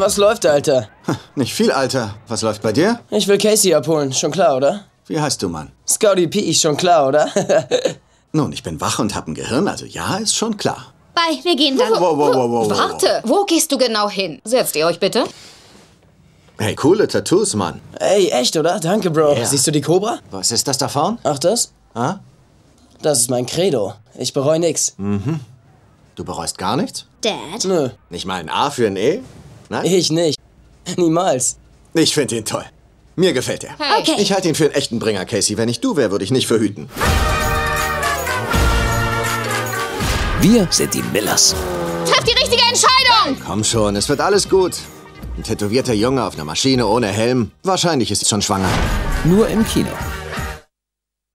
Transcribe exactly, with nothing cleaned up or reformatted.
was läuft, Alter? Nicht viel, Alter. Was läuft bei dir? Ich will Casey abholen, schon klar, oder? Wie heißt du, Mann? Scotty P, schon klar, oder? Nun, ich bin wach und hab ein Gehirn, also ja, ist schon klar. Bye, wir gehen dann. Wow, wow, wow, wow, wow. Warte, wo gehst du genau hin? Setzt ihr euch bitte. Hey, coole Tattoos, Mann. Ey, echt, oder? Danke, Bro. Yeah. Siehst du die Cobra? Was ist das da vorn? Ach, das? Ah? Das ist mein Credo. Ich bereue nix. Mhm. Du bereust gar nichts? Dad? Nö, Nicht mal ein A für ein E? Nein? ich nicht. Niemals. Ich finde ihn toll. Mir gefällt er. Hey. Okay. Ich halte ihn für einen echten Bringer, Casey. Wenn ich du wäre, würde ich nicht verhüten. Wir sind die Millers. Trefft die richtige Entscheidung! Komm schon, es wird alles gut. Ein tätowierter Junge auf einer Maschine ohne Helm. Wahrscheinlich ist sie schon schwanger. Nur im Kino.